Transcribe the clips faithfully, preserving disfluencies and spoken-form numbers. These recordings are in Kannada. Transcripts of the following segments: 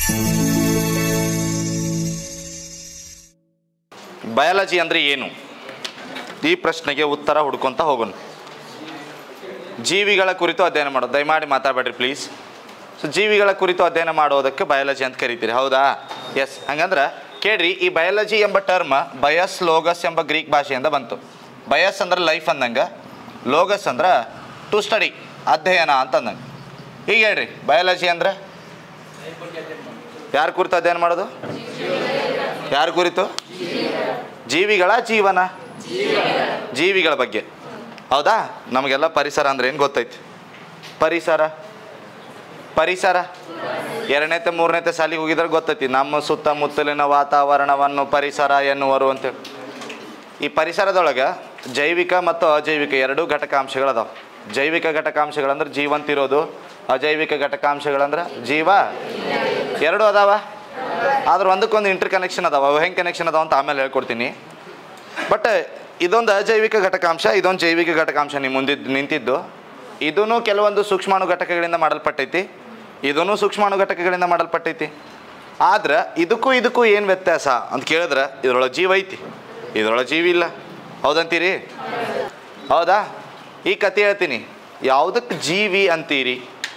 ಬಯಾಲಜಿ ಅಂದರೆ ಏನು? ಈ ಪ್ರಶ್ನೆಗೆ ಉತ್ತರ ಹುಡ್ಕೊತ ಹೋಗೋಣ. ಜೀವಿಗಳ ಕುರಿತು ಅಧ್ಯಯನ ಮಾಡೋದು. ದಯಮಾಡಿ ಮಾತಾಡಬೇಡ್ರಿ ಪ್ಲೀಸ್. ಸೊ ಜೀವಿಗಳ ಕುರಿತು ಅಧ್ಯಯನ ಮಾಡೋದಕ್ಕೆ ಬಯಾಲಜಿ ಅಂತ ಕರಿತೀರಿ, ಹೌದಾ? ಎಸ್. ಹಂಗಂದ್ರೆ ಕೇಳ್ರಿ, ಈ ಬಯಾಲಜಿ ಎಂಬ ಟರ್ಮ್ ಬಯಸ್ ಲೋಗಸ್ ಎಂಬ ಗ್ರೀಕ್ ಭಾಷೆಯಿಂದ ಬಂತು. ಬಯಸ್ ಅಂದ್ರೆ ಲೈಫ್ ಅಂದಂಗೆ, ಲೋಗಸ್ ಅಂದ್ರೆ ಟು ಸ್ಟಡಿ, ಅಧ್ಯಯನ ಅಂತ ಅಂದಂಗೆ. ಈಗ ಹೇಳ್ರಿ, ಬಯಾಲಜಿ ಅಂದ್ರೆ ಯಾರ ಕುರಿತು ಅಧ್ಯಯನ ಮಾಡೋದು? ಯಾರ ಕುರಿತು? ಜೀವಿಗಳ ಜೀವನ, ಜೀವಿಗಳ ಬಗ್ಗೆ, ಹೌದಾ? ನಮಗೆಲ್ಲ ಪರಿಸರ ಅಂದ್ರೆ ಏನು ಗೊತ್ತೈತಿ? ಪರಿಸರ ಪರಿಸರ ಎರಡನೇತೆ ಮೂರನೇತೆ ಸಾಲಿಗೆ ಹೋಗಿದ್ರೆ ಗೊತ್ತೈತಿ, ನಮ್ಮ ಸುತ್ತಮುತ್ತಲಿನ ವಾತಾವರಣವನ್ನು ಪರಿಸರ ಎನ್ನುವರು ಅಂತೇಳಿ. ಈ ಪರಿಸರದೊಳಗೆ ಜೈವಿಕ ಮತ್ತು ಅಜೈವಿಕ ಎರಡೂ ಘಟಕಾಂಶಗಳದಾವೆ. ಜೈವಿಕ ಘಟಕಾಂಶಗಳಂದ್ರೆ ಜೀವಂತಿರೋದು, ಅಜೈವಿಕ ಘಟಕಾಂಶಗಳಂದ್ರೆ ಜೀವ ಎರಡು ಅದಾವ. ಆದ್ರೆ ಒಂದಕ್ಕೊಂದು ಇಂಟರ್ ಕನೆಕ್ಷನ್ ಅದಾವ. ಅವು ಹೆಂಗೆ ಕನೆಕ್ಷನ್ ಅದಾವ ಅಂತ ಆಮೇಲೆ ಹೇಳ್ಕೊಡ್ತೀನಿ. ಬಟ್ ಇದೊಂದು ಅಜೈವಿಕ ಘಟಕಾಂಶ, ಇದೊಂದು ಜೈವಿಕ ಘಟಕಾಂಶ ನಿಮ್ಮ ಮುಂದಿದ್ದು ನಿಂತಿದ್ದು. ಇದೂ ಕೆಲವೊಂದು ಸೂಕ್ಷ್ಮಾಣು ಘಟಕಗಳಿಂದ ಮಾಡಲ್ಪಟ್ಟೈತಿ, ಇದೂ ಸೂಕ್ಷ್ಮಾಣು ಘಟಕಗಳಿಂದ ಮಾಡಲ್ಪಟ್ಟೈತಿ. ಆದ್ರೆ ಇದಕ್ಕೂ ಇದಕ್ಕೂ ಏನು ವ್ಯತ್ಯಾಸ ಅಂತ ಕೇಳಿದ್ರೆ, ಇದರೊಳಗೆ ಜೀವ ಐತಿ, ಇದರೊಳಗೆ ಜೀವ ಇಲ್ಲ, ಹೌದಂತೀರಿ? ಹೌದಾ? ಈ ಕತೆ ಹೇಳ್ತೀನಿ. ಯಾವುದಕ್ಕೆ ಜೀವಿ ಅಂತೀರಿ?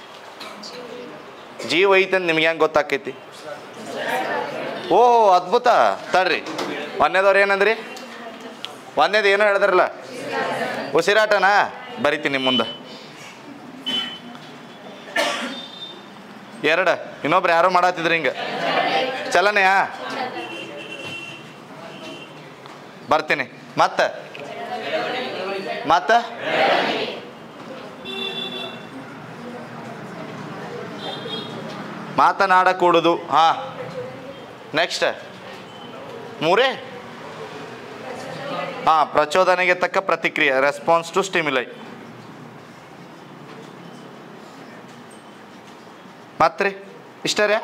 ಜೀವ ಐತಿ ಅಂತ ನಿಮ್ಗೆ ಹೆಂಗೆ ಗೊತ್ತಾಕೈತಿ? ಓ ಅದ್ಭುತ. ತಡ್ರಿ, ಒಂದೇದವ್ರು ಏನಂದ್ರಿ? ಒಂದೇದು ಏನೋ ಹೇಳಿದ್ರಲ್ಲ, ಉಸಿರಾಟನಾ? ಬರಿತೀನಿ ನಿಮ್ಮ ಮುಂದೆ. ಎರಡು ಇನ್ನೊಬ್ರು ಯಾರೋ ಮಾಡತ್ತಿದ್ರಿ ಹಿಂಗೆ, ಚಲನೆಯಾ? ಬರ್ತೀನಿ. ಮತ್ತೆ ಮತ್ತೆ ಮಾತನಾಡಕೂಡುದು. ಹಾಂ, ನೆಕ್ಸ್ಟ್ ಮೂರೇ. ಹಾಂ, ಪ್ರಚೋದನೆಗೆ ತಕ್ಕ ಪ್ರತಿಕ್ರಿಯೆ, ರೆಸ್ಪಾನ್ಸ್ ಟು ಸ್ಟಿಮ್ಯುಲೈ. ಮತ್ತೆ ರೀ ಇಷ್ಟರೇ.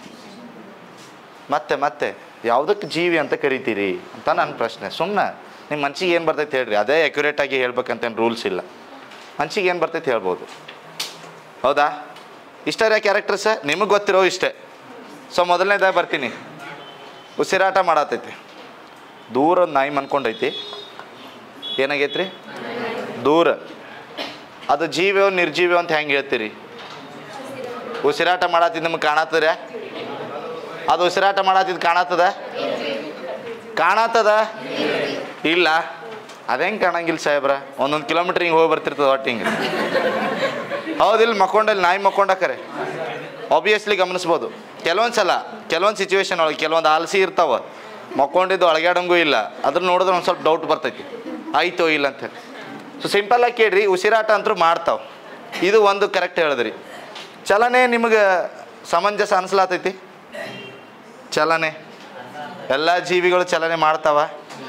ಮತ್ತೆ ಮತ್ತೆ ಯಾವುದಕ್ಕೆ ಜೀವಿ ಅಂತ ಕರಿತೀರಿ ಅಂತ ನನ್ನ ಪ್ರಶ್ನೆ. ಸುಮ್ಮನೆ ನಿಮ್ಮ ಮನ್ಸಿಗೆ ಏನು ಬರ್ತೈತೆ ಹೇಳ್ರಿ, ಅದೇ ಅಕ್ಯುರೇಟಾಗಿ ಹೇಳ್ಬೇಕಂತೇನು ರೂಲ್ಸ್ ಇಲ್ಲ. ಮನ್ಸಿಗೆ ಏನು ಬರ್ತೈತೆ ಹೇಳ್ಬೋದು, ಹೌದಾ? ಇಷ್ಟರೇ ಕ್ಯಾರೆಕ್ಟರ್ಸ ನಿಮಗೆ ಗೊತ್ತಿರೋ ಇಷ್ಟೇ. ಸೊ ಮೊದಲನೇದಾಗ ಬರ್ತೀನಿ. ಉಸಿರಾಟ ಮಾಡತೈತಿ, ದೂರ ನಾಯಿ ಮನ್ಕೊಂಡೈತಿ. ಏನಾಗೈತ್ರಿ? ದೂರ. ಅದು ಜೀವಿಯೋ ನಿರ್ಜೀವಿಯೋ ಅಂತ ಹೆಂಗೆ ಹೇಳ್ತೀರಿ? ಉಸಿರಾಟ ಮಾಡತ್ತಿದ್ದು ನಿಮ್ಗೆ ಕಾಣತ್ತದ? ಅದು ಉಸಿರಾಟ ಮಾಡತ್ತಿದ್ದು ಕಾಣತ್ತದ? ಕಾಣತ್ತದ? ಇಲ್ಲ. ಅದೇಂಗೆ ಕಾಣಂಗಿಲ್ಲ ಸಾಹೇಬ್ರ? ಒಂದೊಂದು ಕಿಲೋಮೀಟ್ರ್ ಹಿಂಗೆ ಹೋಗಿ ಬರ್ತಿರ್ತದೆ ಒಟ್ಟು ಹಿಂಗೆ, ಹೌದಿಲ್ಲ? ಮಕ್ಕೊಂಡಲ್ಲಿ ನಾಯಿ ಮಕ್ಕೊಂಡಾಕರೆ ಆಬ್ವಿಯಸ್ಲಿ ಗಮನಿಸ್ಬೋದು. ಕೆಲವೊಂದು ಸಲ ಕೆಲವೊಂದು ಸಿಚುವೇಶನ್ ಒಳಗೆ ಕೆಲವೊಂದು ಆಲಸಿ ಇರ್ತಾವೆ, ಮಕ್ಕೊಂಡಿದ್ದು ಅಳಗ್ಯಾಡಂಗೂ ಇಲ್ಲ, ಅದ್ರ ನೋಡಿದ್ರೆ ಒಂದು ಸ್ವಲ್ಪ ಡೌಟ್ ಬರ್ತೈತಿ, ಆಯ್ತೋ ಇಲ್ಲ ಅಂತೇಳಿ. ಸೊ ಸಿಂಪಲ್ಲಾಗಿ ಕೇಳ್ರಿ, ಉಸಿರಾಟ ಅಂತೂ ಮಾಡ್ತಾವೆ, ಇದು ಒಂದು ಕರೆಕ್ಟ್ ಹೇಳಿದ್ರಿ. ಚಲನೆ ನಿಮಗೆ ಸಮಂಜಸ ಅನಿಸ್ಲಾತೈತಿ? ಚಲನೆ ಎಲ್ಲ ಜೀವಿಗಳು ಚಲನೆ ಮಾಡ್ತಾವ?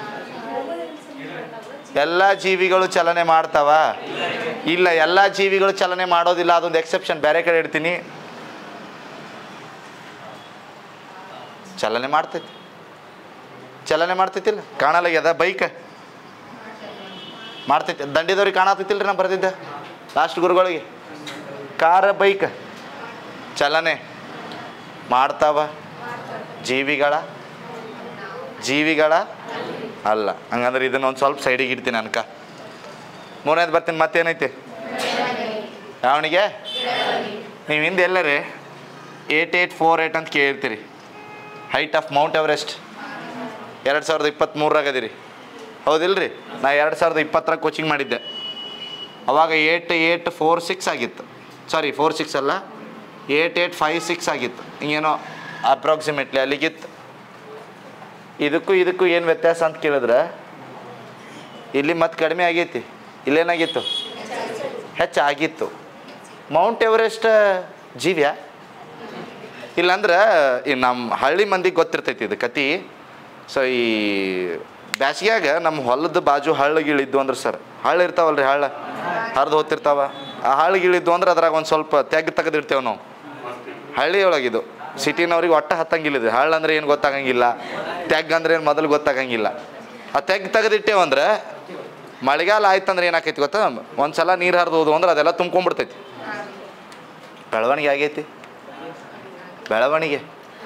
ಎಲ್ಲ ಜೀವಿಗಳು ಚಲನೆ ಮಾಡ್ತಾವ? ಇಲ್ಲ, ಎಲ್ಲ ಜೀವಿಗಳು ಚಲನೆ ಮಾಡೋದಿಲ್ಲ. ಅದೊಂದು ಎಕ್ಸೆಪ್ಷನ್, ಬೇರೆ ಕಡೆ ಇಡ್ತೀನಿ. ಚಲನೆ ಮಾಡ್ತೈತಿ, ಚಲನೆ ಮಾಡ್ತೈತಿಲ್ಲ? ಕಾಣಲಾಗ್ಯದ? ಬೈಕ್ ಮಾಡ್ತೈತಿ, ದಂಡಿದವ್ರಿಗೆ ಕಾಣತೈತಿಲ್ಲ ರೀ? ನಾ ಬರ್ತಿದ್ದೆ ಲಾಸ್ಟ್ ಗುರುಗಳಿಗೆ. ಕಾರ ಬೈಕ್ ಚಲನೆ ಮಾಡ್ತಾವ? ಜೀವಿಗಳ ಜೀವಿಗಳ ಅಲ್ಲ. ಹಂಗಂದ್ರೆ ಇದನ್ನ ಒಂದು ಸ್ವಲ್ಪ ಸೈಡಿಗೆ ಇಡ್ತೀನಿ ಅನ್ಕ. ಮೂರನೇದು ಬರ್ತೀನಿ. ಮತ್ತೇನೈತಿ? ಯಾವಣಿಗೆ? ನೀವು ಹಿಂದೆ ಎಲ್ಲರೇ ಏಟ್ ಏಟ್ ಫೋರ್ ಏಟ್ ಅಂತ ಕೇಳಿರ್ತೀರಿ. ಹೈಟ್ ಆಫ್ ಮೌಂಟ್ ಎವರೆಸ್ಟ್ ಎರಡು ಸಾವಿರದ ಇಪ್ಪತ್ತ್ಮೂರಾಗದಿರಿ, ಹೌದಿಲ್ರಿ? ನಾ ಎರಡು ಸಾವಿರದ ಇಪ್ಪತ್ತರಾಗ ಕೋಚಿಂಗ್ ಮಾಡಿದ್ದೆ. ಅವಾಗ ಏಟ್ ಏಟ್ ಫೋರ್ ಸಿಕ್ಸ್ ಆಗಿತ್ತು. ಸಾರಿ, ಫೋರ್ ಸಿಕ್ಸ್ ಅಲ್ಲ, ಏಟ್ ಏಟ್ ಫೈವ್ ಸಿಕ್ಸ್ ಆಗಿತ್ತು. ಹಿಂಗೇನೋ ಅಪ್ರಾಕ್ಸಿಮೇಟ್ಲಿ ಅಲ್ಲಿಗಿತ್ತು. ಇದಕ್ಕೂ ಇದಕ್ಕೂ ಏನು ವ್ಯತ್ಯಾಸ ಅಂತ ಕೇಳಿದ್ರೆ, ಇಲ್ಲಿ ಮತ್ತೆ ಕಡಿಮೆ ಆಗೈತಿ, ಇಲ್ಲೇನಾಗಿತ್ತು? ಹೆಚ್ಚಾಗಿತ್ತು. ಮೌಂಟ್ ಎವರೆಸ್ಟ್ ಜೀವ್ಯಾ? ಇಲ್ಲಾಂದ್ರೆ ಈ ನಮ್ಮ ಹಳ್ಳಿ ಮಂದಿಗೆ ಗೊತ್ತಿರ್ತೈತಿ ಇದು ಕತೆ. ಸೊ ಈ ಬ್ಯಾಸಿಗ್ಯಾಗ ನಮ್ಮ ಹೊಲದ ಬಾಜು ಹಳ್ಳಗಿಳಿದ್ದು ಅಂದ್ರೆ ಸರ್, ಹಳ್ಳ ಇರ್ತಾವಲ್ರಿ, ಹಳ್ಳ ಹರಿದು ಹೋಗ್ತಿರ್ತಾವ. ಆ ಹಳ್ಳಗಿಳಿದ್ದು ಅಂದ್ರೆ ಅದ್ರಾಗ ಒಂದು ಸ್ವಲ್ಪ ತೆಗ್ ತೆಗೆದಿರ್ತೇವೆ ನಾವು. ಹಳ್ಳಿ ಒಳಗಿದು ಸಿಟಿನವ್ರಿಗೆ ಒಟ್ಟು ಹತ್ತಂಗಿಲ್ಲ. ಹಳ್ಳ ಅಂದ್ರೆ ಏನು ಗೊತ್ತಾಗಂಗಿಲ್ಲ, ತೆಗ್ ಅಂದ್ರೆ ಏನು ಮೊದಲು ಗೊತ್ತಾಗಂಗಿಲ್ಲ. ಆ ತೆಗ್ ತೆಗೆದಿಟ್ಟೇವಂದ್ರೆ ಮಳೆಗಾಲ ಆಯ್ತಂದ್ರೆ ಏನಾಕೈತಿ ಗೊತ್ತಾ? ಒಂದು ಸಲ ನೀರು ಹರಿದು ಹೋದು ಅಂದ್ರೆ ಅದೆಲ್ಲ ತುಂಬ್ಕೊಂಡ್ಬಿಡ್ತೈತಿ. ಬೆಳವಣಿಗೆ ಆಗೈತಿ, ಬೆಳವಣಿಗೆ